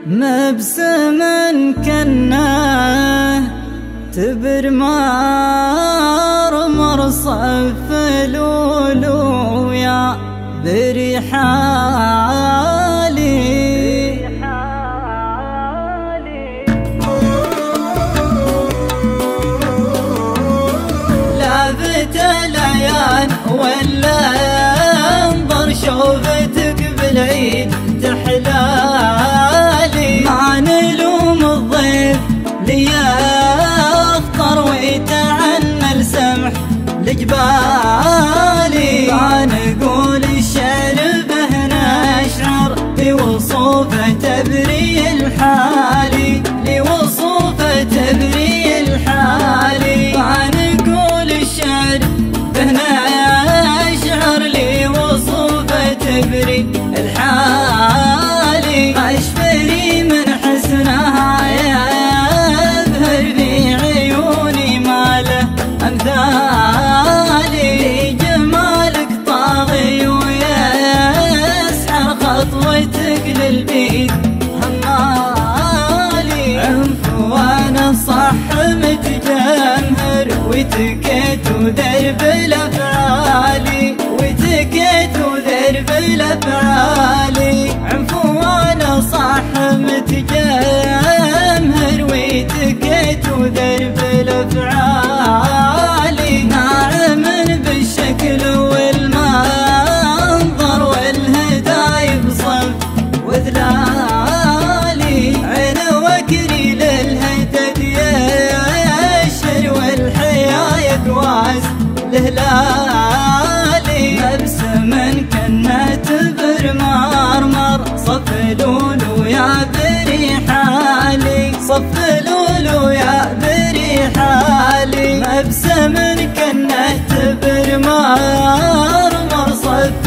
مبسما كناه تبر مار صف لولو يا برحالي لافت العيان ولا انظر شوفتك بالعيد تحلالي ما نلوم الضيف ليفطر ويتعنى السمح لجبالي فنقول الشعر به نشعر لوصوفه تبري الحالي لوصوفه تبري الحالي فنقول الشعر به نشعر لوصوفه تبري الحالي اشفري من حسنها يبهر في عيوني ما له امثالي جمالك طاغي ويسحر خطوتك للبيت همالي عنف وانا صح متجمهر وتكيت ودرب الافعالي وتكيت ودرب الافعالي عنف وانا صح متجمهر وتكيت ودرب الافعالي ناعم بالشكل والمنظر والهدايا بصف وذلالي عين وكري للهدد يشر والحياة يقواس الهلالي مبسما كنا تبر مرمر صف لولو يا بريحالي صف لولو يا بريحالي مبسما كنا تبر مرمر صف